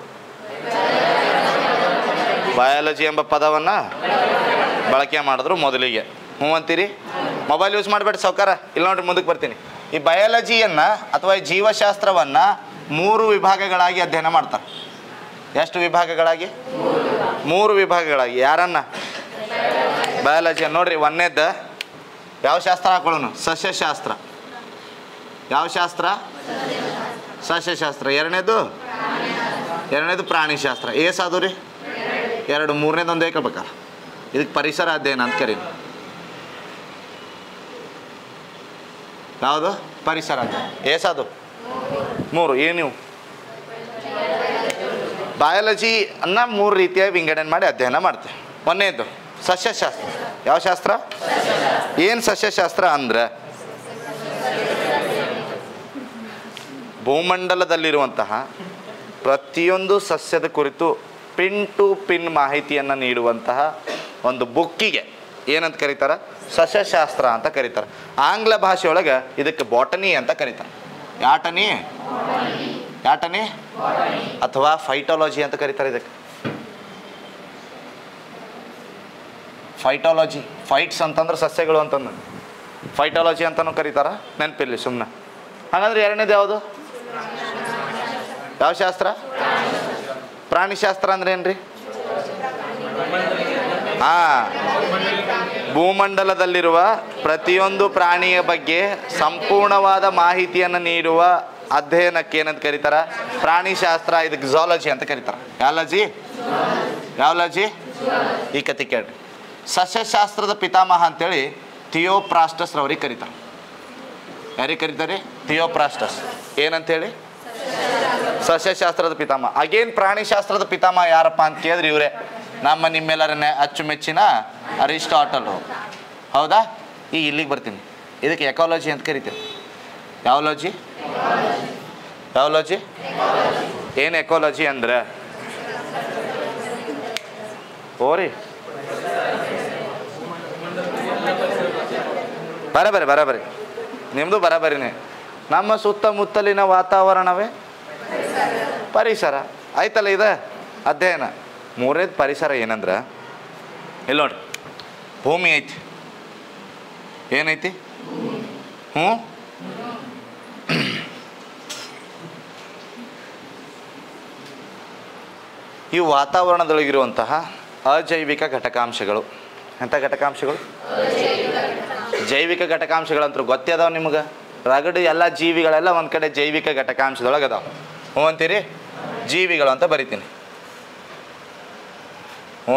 ಬಯಾಲಜಿ ಎಂಬ ಪದವನ್ನು ಬಳಕೆ ಮಾಡಿದ್ರು ಮೊದಲಿಗೆ. ಹ್ಞೂ ಅಂತೀರಿ? ಮೊಬೈಲ್ ಯೂಸ್ ಮಾಡಬೇಡಿ ಸೌಕಾರ. ಇಲ್ಲ ನೋಡ್ರಿ, ಮುಂದಕ್ಕೆ ಬರ್ತೀನಿ. ಈ ಬಯಾಲಜಿಯನ್ನು ಅಥವಾ ಈ ಜೀವಶಾಸ್ತ್ರವನ್ನು ಮೂರು ವಿಭಾಗಗಳಾಗಿ ಅಧ್ಯಯನ ಮಾಡ್ತಾರೆ. ಎಷ್ಟು ವಿಭಾಗಗಳಾಗಿ? ಮೂರು ವಿಭಾಗಗಳಾಗಿ. ಯಾರನ್ನ? ಬಯಾಲಜಿಯನ್ನು. ನೋಡ್ರಿ, ಒಂದನೇದ್ದು ಯಾವ ಶಾಸ್ತ್ರ ಹಾಕೊಳ್ಳೋಣ? ಸಸ್ಯಶಾಸ್ತ್ರ. ಯಾವ ಶಾಸ್ತ್ರ? ಸಸ್ಯಶಾಸ್ತ್ರ. ಎರಡನೇದು ಎರಡನೇದು ಪ್ರಾಣಿಶಾಸ್ತ್ರ. ಏಸಾದು ರೀ? ಎರಡು. ಮೂರನೇದು ಒಂದು ಹೇಳ್ಬೇಕಲ್ಲ, ಇದಕ್ಕೆ ಪರಿಸರ ಅಧ್ಯಯನ ಅಂತ ಕರೀರಿ. ಯಾವುದು? ಪರಿಸರ ಅಧ್ಯಯನ. ಏಸಾದು? ಮೂರು. ಏನು ನೀವು ಬಯಾಲಜಿ ಅನ್ನ ಮೂರು ರೀತಿಯ ವಿಂಗಡಣೆ ಮಾಡಿ ಅಧ್ಯಯನ ಮಾಡ್ತೇವೆ. ಒಂದನೇದು ಸಸ್ಯಶಾಸ್ತ್ರ. ಯಾವ ಶಾಸ್ತ್ರ? ಏನು ಸಸ್ಯಶಾಸ್ತ್ರ ಅಂದ್ರೆ ಭೂಮಂಡಲದಲ್ಲಿರುವಂತಹ ಪ್ರತಿಯೊಂದು ಸಸ್ಯದ ಕುರಿತು ಪಿನ್ ಟು ಪಿನ್ ಮಾಹಿತಿಯನ್ನು ನೀಡುವಂತಹ ಒಂದು ಬುಕ್ಕಿಗೆ ಏನಂತ ಕರೀತಾರೆ? ಸಸ್ಯಶಾಸ್ತ್ರ ಅಂತ ಕರೀತಾರೆ. ಆಂಗ್ಲ ಭಾಷೆಯೊಳಗೆ ಇದಕ್ಕೆ ಬಾಟನಿ ಅಂತ ಕರೀತಾರೆ. ಯಾಟನಿ? ಯಾಟನಿ ಅಥವಾ ಫೈಟಾಲಜಿ ಅಂತ ಕರೀತಾರೆ ಇದಕ್ಕೆ. ಫೈಟಾಲಜಿ, ಫೈಟ್ಸ್ ಅಂತಂದ್ರೆ ಸಸ್ಯಗಳು ಅಂತಂದ್ರೆ ಫೈಟಾಲಜಿ ಅಂತಲೂ ಕರೀತಾರೆ. ನೆನಪಿರಲಿ ಸುಮ್ಮನೆ. ಹಾಗಂದ್ರೆ ಎರಡನೇದು ಯಾವುದು? ಯಾವ ಶಾಸ್ತ್ರ? ಪ್ರಾಣಿಶಾಸ್ತ್ರ ಅಂದ್ರೆ ಏನ್ರಿ? ಹಾಂ, ಭೂಮಂಡಲದಲ್ಲಿರುವ ಪ್ರತಿಯೊಂದು ಪ್ರಾಣಿಯ ಬಗ್ಗೆ ಸಂಪೂರ್ಣವಾದ ಮಾಹಿತಿಯನ್ನು ನೀಡುವ ಅಧ್ಯಯನಕ್ಕೆ ಏನಂತ ಕರೀತಾರೆ? ಪ್ರಾಣಿಶಾಸ್ತ್ರ. ಇದಕ್ಕೆ ಝಾಲಜಿ ಅಂತ ಕರೀತಾರೆ. ಯಾಲಜಿ? ಯಾವಲಜಿ? ಈ ಕತೆ ಕೇಳ್ರಿ. ಸಸ್ಯಶಾಸ್ತ್ರದ ಪಿತಾಮಹ ಅಂತೇಳಿ ಥಿಯೋಪ್ರಾಸ್ಟಸ್ ರವ್ರಿಗೆ ಕರೀತಾರೆ. ಯಾರಿಗೆ ಕರೀತಾರೆ? ಥಿಯೋಪ್ರಾಸ್ಟಸ್. ಏನಂತೇಳಿ? ಸಸ್ಯಶಾಸ್ತ್ರದ ಪಿತಾಮಹ. ಅಗೇನ್ ಪ್ರಾಣಿಶಾಸ್ತ್ರದ ಪಿತಾಮಹ ಯಾರಪ್ಪ ಅಂತ ಕೇಳಿದ್ರೆ ಇವರೇ, ನಮ್ಮ ನಿಮ್ಮೆಲ್ಲರನ್ನೇ ಅಚ್ಚುಮೆಚ್ಚಿನ ಅರಿಸ್ಟಾಟಲ್. ಹೌದಾ? ಈಗ ಇಲ್ಲಿಗೆ ಬರ್ತೀನಿ. ಇದಕ್ಕೆ ಎಕಾಲಜಿ ಅಂತ ಕರಿತೀವಿ. ಯಾವಲಜಿ? ಯಾವಲಜಿ? ಏನು ಎಕಾಲಜಿ ಅಂದ್ರೆ? ಓರಿ ಬರಬರಿ ಬರಬರಿ ನಿಮ್ಮದು ಬರಬರಿನೇ. ನಮ್ಮ ಸುತ್ತಮುತ್ತಲಿನ ವಾತಾವರಣವೇ ಪರಿಸರ. ಆಯ್ತಲ್ಲ ಇದು ಅಧ್ಯಯನ. ಮೂರನೇದು ಪರಿಸರ ಏನಂದ್ರೆ, ಇಲ್ಲಿ ನೋಡ್ರಿ, ಭೂಮಿ ಐತಿ. ಏನೈತಿ? ಹ್ಞೂ ಈ ವಾತಾವರಣದೊಳಗಿರುವಂತಹ ಅಜೈವಿಕ ಘಟಕಾಂಶಗಳು. ಎಂಥ ಘಟಕಾಂಶಗಳು? ಜೈವಿಕ ಘಟಕಾಂಶಗಳಂತೂ ಗೊತ್ತೇ ಅದಾವ ನಿಮ್ಗೆ. ರಗಡು ಎಲ್ಲ ಜೀವಿಗಳೆಲ್ಲ ಒಂದು ಕಡೆ ಜೈವಿಕ ಘಟಕಾಂಶದೊಳಗೆ ಅದಾವೆ. ಹ್ಞೂ ಅಂತೀರಿ? ಜೀವಿಗಳು ಅಂತ ಬರಿತೀನಿ. ಹ್ಞೂ.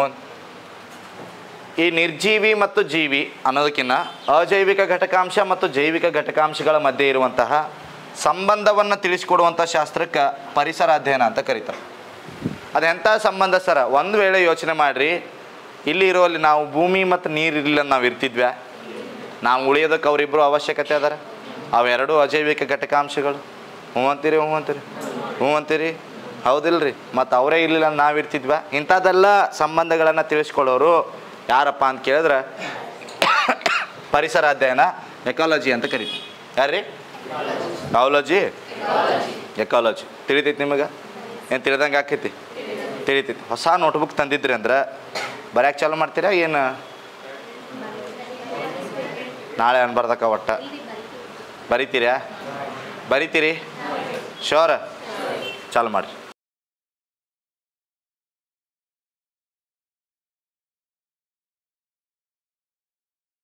ಈ ನಿರ್ಜೀವಿ ಮತ್ತು ಜೀವಿ ಅನ್ನೋದಕ್ಕಿಂತ ಅಜೈವಿಕ ಘಟಕಾಂಶ ಮತ್ತು ಜೈವಿಕ ಘಟಕಾಂಶಗಳ ಮಧ್ಯೆ ಇರುವಂತಹ ಸಂಬಂಧವನ್ನು ತಿಳಿಸಿಕೊಡುವಂಥ ಶಾಸ್ತ್ರಕ್ಕೆ ಪರಿಸರ ಅಧ್ಯಯನ ಅಂತ ಕರೀತಾರೆ. ಅದೆಂಥ ಸಂಬಂಧ ಸರ? ಒಂದು ವೇಳೆ ಯೋಚನೆ ಮಾಡಿರಿ, ಇಲ್ಲಿ ಇರೋಲ್ಲಿ ನಾವು ಭೂಮಿ ಮತ್ತು ನೀರು ಇರಲಿಲ್ಲ ನಾವು ಇರ್ತಿದ್ವ್ಯಾ? ನಾವು ಉಳಿಯೋದಕ್ಕೆ ಅವರಿಬ್ಬರು ಅವಶ್ಯಕತೆ ಅದಾರ. ಅವೆರಡು ಅಜೈವಿಕ ಘಟಕಾಂಶಗಳು. ಹ್ಞೂ ಅಂತೀರಿ? ಹ್ಞೂ ಅಂತೀರಿ? ಹ್ಞೂ ಅಂತೀರಿ? ಹೌದಿಲ್ಲ ರೀ? ಮತ್ತು ಅವರೇ ಇರಲಿಲ್ಲ ನಾವು ಇರ್ತಿದ್ವಾ? ಇಂಥದ್ದೆಲ್ಲ ಸಂಬಂಧಗಳನ್ನು ತಿಳಿಸ್ಕೊಳ್ಳೋರು ಯಾರಪ್ಪ ಅಂತ ಕೇಳಿದ್ರೆ ಪರಿಸರ ಅಧ್ಯಯನ, ಎಕಾಲಜಿ ಅಂತ ಕರೀತೀವಿ. ಯಾರ್ರೀ? ಕಾಲಜಿ, ಎಕಾಲಜಿ. ತಿಳಿತೈತಿ ನಿಮಗೆ? ಏನು ತಿಳಿದಂಗೆ ಆಕೈತಿ? ತಿಳಿತೈತಿ. ಹೊಸ ನೋಟ್ಬುಕ್ ತಂದಿದ್ರಿ ಅಂದ್ರೆ ಬರ್ಯಾಕೆ ಚಾಲು ಮಾಡ್ತೀರಾ ಏನು? ನಾಳೆ ಅನ್ಬಾರ್ದಕ್ಕ ಒಟ್ಟ ಬರಿತೀರಾ? ಬರಿತೀರಿ? ಶೋರ ಚಾಲು ಮಾಡಿರಿ.